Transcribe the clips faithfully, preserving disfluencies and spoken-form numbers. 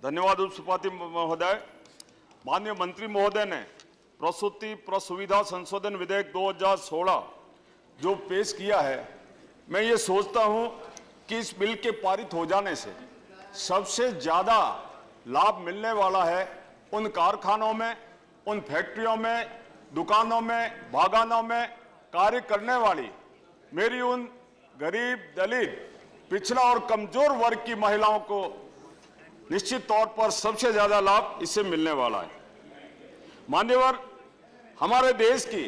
धन्यवाद उपसभापति महोदय। माननीय मंत्री महोदय ने प्रसूति प्रसुविधा संशोधन विधेयक दो हज़ार सोलह जो पेश किया है, मैं ये सोचता हूँ कि इस बिल के पारित हो जाने से सबसे ज़्यादा लाभ मिलने वाला है उन कारखानों में, उन फैक्ट्रियों में, दुकानों में, बागानों में कार्य करने वाली मेरी उन गरीब, दलित, पिछड़ा और कमजोर वर्ग की महिलाओं को निश्चित तौर पर सबसे ज्यादा लाभ इससे मिलने वाला है। मान्यवर, हमारे देश की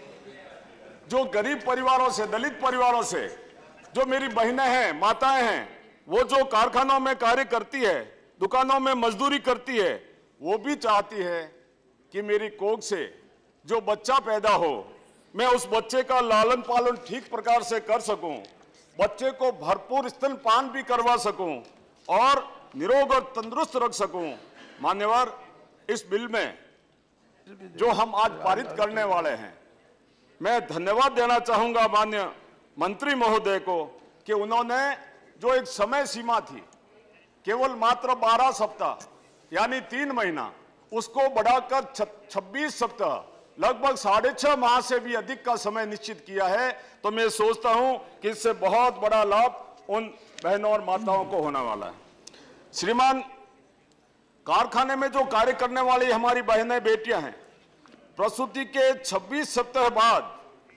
जो गरीब परिवारों से, दलित परिवारों से जो मेरी बहनें हैं, माताएं हैं, वो जो कारखानों में कार्य करती है, दुकानों में मजदूरी करती है, वो भी चाहती है कि मेरी कोख से जो बच्चा पैदा हो, मैं उस बच्चे का लालन पालन ठीक प्रकार से कर सकूं, बच्चे को भरपूर स्तनपान भी करवा सकूं और निरोग और तंदुरुस्त रख सकूं। मान्यवर, इस बिल में जो हम आज पारित करने वाले हैं, मैं धन्यवाद देना चाहूंगा माननीय मंत्री महोदय को कि उन्होंने जो एक समय सीमा थी केवल मात्र बारह सप्ताह यानी तीन महीना, उसको बढ़ाकर छब्बीस सप्ताह, लगभग साढ़े छह माह से भी अधिक का समय निश्चित किया है। तो मैं सोचता हूं कि इससे बहुत बड़ा लाभ उन बहनों और माताओं को होने वाला है। श्रीमान, कारखाने में जो कार्य करने वाली हमारी बहनें, बेटियां हैं, प्रसूति के छब्बीस सप्ताह बाद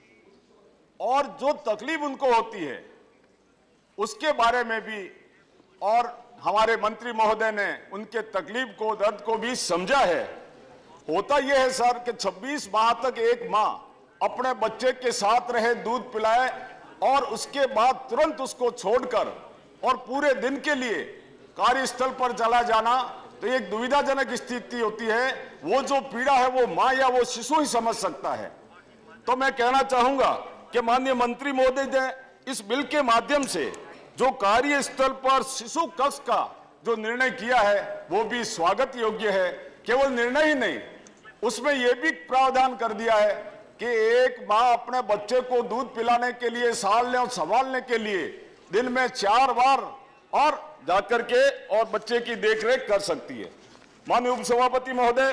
और जो तकलीफ उनको होती है उसके बारे में भी और हमारे मंत्री महोदय ने उनके तकलीफ को, दर्द को भी समझा है। होता यह है सर कि छब्बीस माह तक एक मां अपने बच्चे के साथ रहे, दूध पिलाए और उसके बाद तुरंत उसको छोड़कर और पूरे दिन के लिए कार्यस्थल पर चला जाना, तो एक दुविधाजनक स्थिति होती है। वो जो पीड़ा है वो मां या वो शिशु ही समझ सकता है। तो मैं कहना चाहूंगा कि माननीय मंत्री महोदय ने इस बिल के माध्यम से जो कार्यस्थल पर शिशु कक्ष का जो निर्णय किया है वो भी स्वागत योग्य है। केवल निर्णय ही नहीं, उसमें यह भी प्रावधान कर दिया है कि एक मां अपने बच्चे को दूध पिलाने के लिए, सालने और संभालने के लिए दिन में चार बार और जाकर के और बच्चे की देखरेख कर सकती है। माननीय उपसभापति महोदय,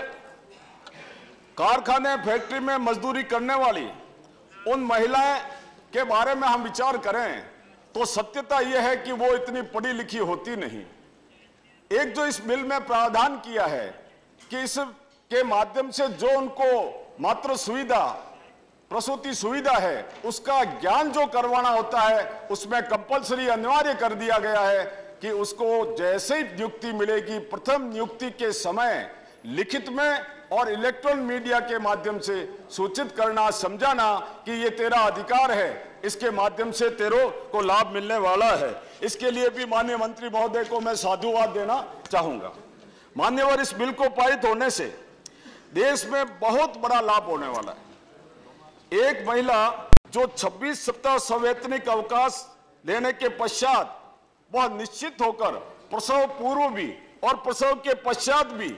कारखाने, फैक्ट्री में मजदूरी करने वाली उन महिलाएं के बारे में हम विचार करें तो सत्यता यह है कि वो इतनी पढ़ी लिखी होती नहीं। एक जो इस बिल में प्रावधान किया है कि इसके माध्यम से जो उनको मातृ सुविधा, प्रसूति सुविधा है, उसका ज्ञान जो करवाना होता है, उसमें कंपलसरी अनिवार्य कर दिया गया है कि उसको जैसे ही नियुक्ति मिलेगी, प्रथम नियुक्ति के समय लिखित में और इलेक्ट्रॉनिक मीडिया के माध्यम से सूचित करना, समझाना कि ये तेरा अधिकार है, इसके माध्यम से तेरे को लाभ मिलने वाला है। इसके लिए भी माननीय मंत्री महोदय को मैं साधुवाद देना चाहूंगा। मान्यवर, इस बिल को पारित होने से देश में बहुत बड़ा लाभ होने वाला है। एक महिला जो छब्बीस सप्ताह सवैतनिक अवकाश लेने के पश्चात वह निश्चित होकर प्रसव पूर्व भी और प्रसव के पश्चात भी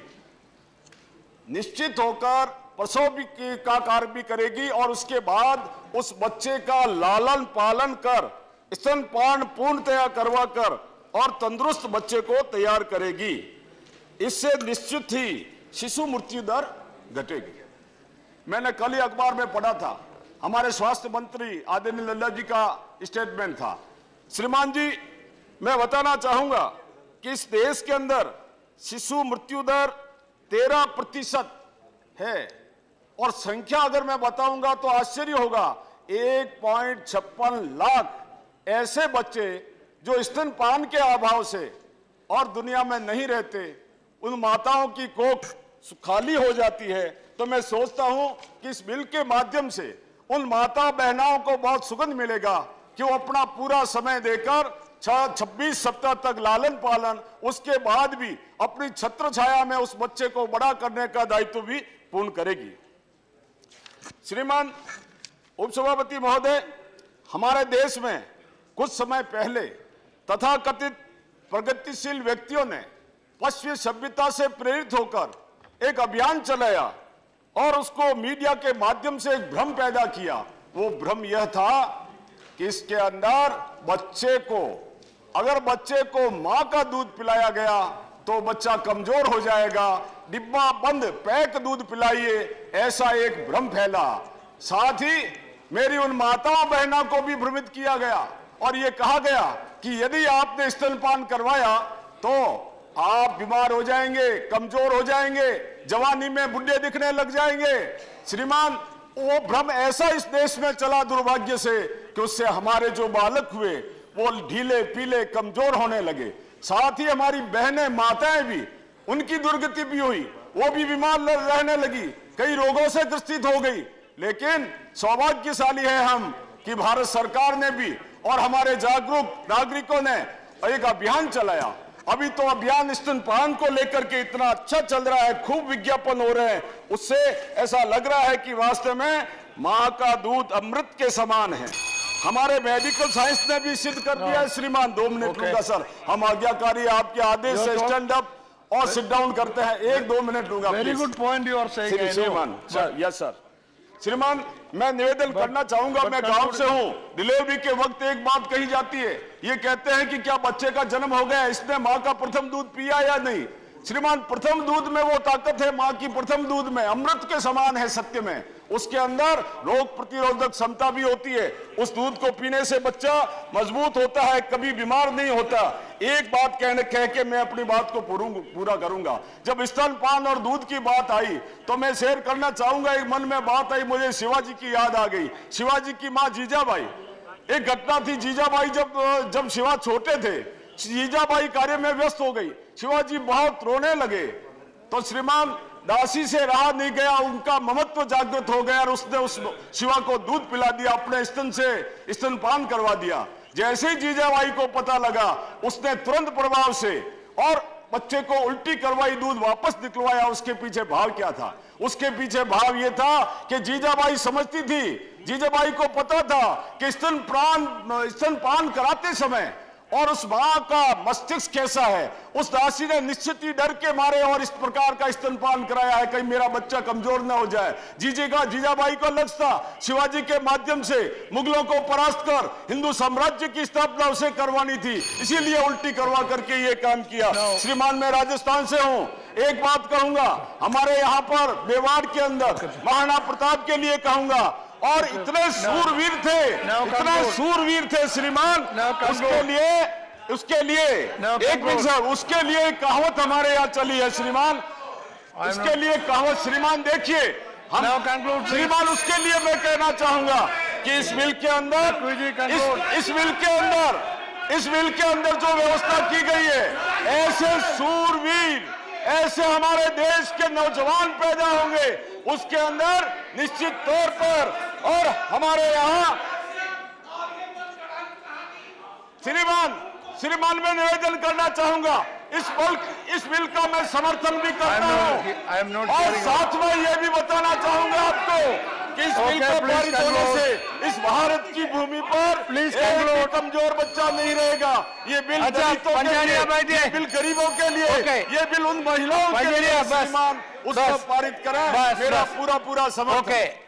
निश्चित होकर प्रसव भी का कार्य भी करेगी और उसके बाद उस बच्चे का लालन पालन कर, स्तनपान पूर्णतया करवा कर और तंदुरुस्त बच्चे को तैयार करेगी। इससे निश्चित ही शिशु मृत्यु दर घटेगी। मैंने कल ही अखबार में पढ़ा था, हमारे स्वास्थ्य मंत्री आदरणीय लल्ला जी का स्टेटमेंट था। श्रीमान जी, मैं बताना चाहूंगा कि इस देश के अंदर शिशु मृत्यु दर तेरह प्रतिशत है और संख्या अगर मैं बताऊंगा तो आश्चर्य होगा, एक पॉइंट छप्पन लाख ऐसे बच्चे जो स्तनपान के अभाव से और दुनिया में नहीं रहते, उन माताओं की कोख खाली हो जाती है। तो मैं सोचता हूं कि इस बिल के माध्यम से उन माता बहनाओं को बहुत सुगंध मिलेगा कि वो अपना पूरा समय देकर छब्बीस सप्ताह तक लालन पालन, उसके बाद भी अपनी छत्र छाया में उस बच्चे को बड़ा करने का दायित्व भी पूर्ण करेगी। श्रीमान उपसभापति महोदय, हमारे देश में कुछ समय पहले तथाकथित प्रगतिशील व्यक्तियों ने पश्चिमी सभ्यता से प्रेरित होकर एक अभियान चलाया और उसको मीडिया के माध्यम से एक भ्रम पैदा किया। वो भ्रम यह था कि इसके अंदर बच्चे को, अगर बच्चे को मां का दूध पिलाया गया तो बच्चा कमजोर हो जाएगा, डिब्बा बंद पैक दूध पिलाइए, ऐसा एक भ्रम फैला। साथ ही मेरी उन माताओं बहनों को भी भ्रमित किया गया और यह कहा गया कि यदि आपने स्तनपान करवाया तो आप बीमार हो जाएंगे, कमजोर हो जाएंगे, जवानी में बुढ़े दिखने लग जाएंगे। श्रीमान, वो भ्रम ऐसा इस देश में चला दुर्भाग्य से कि उससे हमारे जो बालक हुए वो ढीले पीले कमजोर होने लगे। साथ ही हमारी बहनें माताएं भी, उनकी दुर्गति भी हुई, वो भी बीमार रहने लगी, कई रोगों से ग्रसित हो गई। लेकिन सौभाग्यशाली है हम कि भारत सरकार ने भी और हमारे जागरूक नागरिकों ने एक अभियान चलाया। अभी तो अभियान स्तनपान को लेकर के इतना अच्छा चल रहा है, खूब विज्ञापन हो रहे हैं, उससे ऐसा लग रहा है कि वास्तव में मां का दूध अमृत के समान है। हमारे मेडिकल साइंस ने भी सिद्ध कर दिया है। श्रीमान, दो मिनट लूंगा सर, हम आज्ञाकारी आपके आदेश से स्टैंड अप और सिट डाउन करते हैं। एक दो मिनट लूंगा। Very good point you are saying. श्रीमान, यस सर। श्रीमान, मैं निवेदन करना चाहूंगा, मैं गांव से हूं, डिलीवरी के वक्त एक बात कही जाती है, ये कहते हैं कि क्या बच्चे का जन्म हो गया, इसने मां का प्रथम दूध पिया या नहीं। श्रीमान, प्रथम दूध में वो ताकत है, मां की प्रथम दूध में अमृत के समान है सत्य में। उसके अंदर रोग प्रतिरोधक क्षमता भी होती है। उस दूध को पीने से बच्चा मजबूत होता है, कभी बीमार नहीं होता। एक बात कहने कह के मैं अपनी बात को पूरा करूंगा। जब स्तनपान और दूध की बात आई तो मैं शेयर करना चाहूंगा, एक मन में बात आई, मुझे शिवाजी की याद आ गई। शिवाजी की मां जीजाबाई, एक घटना थी। जीजाबाई जब जब शिवा छोटे थे, जीजाबाई कार्य में व्यस्त हो गई, शिवाजी बहुत रोने लगे, तो श्रीमान दासी से रहा नहीं गया, उनका ममत्व जागृत हो गया और उसने उस शिवा को दूध पिला दिया, अपने स्तन से स्तनपान करवा दिया। जैसे ही जीजाबाई को पता लगा, उसने तुरंत प्रभाव से और बच्चे को उल्टी करवाई, दूध वापस निकलवाया। उसके पीछे भाव क्या था? उसके पीछे भाव यह था कि जीजाबाई समझती थी, जीजाबाई को पता था कि स्तनपान स्तनपान कराते समय और उस मां का मस्तिष्क कैसा है। उस दासी ने निश्चित ही डर के मारे और इस प्रकार का स्तनपान कराया है, कहीं मेरा बच्चा कमजोर न हो जाए। जीजे का जीजाबाई का लक्ष्य था शिवाजी के माध्यम से मुगलों को परास्त कर हिंदू साम्राज्य की स्थापना उसे करवानी थी, इसीलिए उल्टी करवा करके ये काम किया। no. श्रीमान, मैं राजस्थान से हूं, एक बात कहूंगा, हमारे यहाँ पर मेवाड़ के अंदर महाराणा प्रताप के लिए कहूंगा, और इतने सूरवीर थे, इतने सूरवीर थे श्रीमान, उसके लिए उसके लिए एक मिनट सर, उसके लिए कहावत हमारे यहाँ चली है श्रीमान, उसके लिए कहावत श्रीमान देखिए हम श्रीमान, उसके लिए मैं कहना चाहूंगा कि इस बिल के अंदर इस, इस बिल के अंदर इस बिल के अंदर जो व्यवस्था की गई है, ऐसे सूरवीर, ऐसे हमारे देश के नौजवान पैदा होंगे उसके अंदर निश्चित तौर पर। और हमारे यहाँ श्रीमान श्रीमान मैं निवेदन करना चाहूंगा, इस बिल इस बिल का मैं समर्थन भी करता हूं, और साथ में यह भी बताना चाहूंगा आपको कि इस बिल का पारित होने से इस भारत की भूमि पर प्लीज एक कमजोर बच्चा नहीं रहेगा। ये बिल दलितों के लिए, ये बिल गरीबों के लिए, ये बिल उन महिलाओं के लिए श्रीमान उसको पारित करें, मेरा पूरा पूरा समर्थन।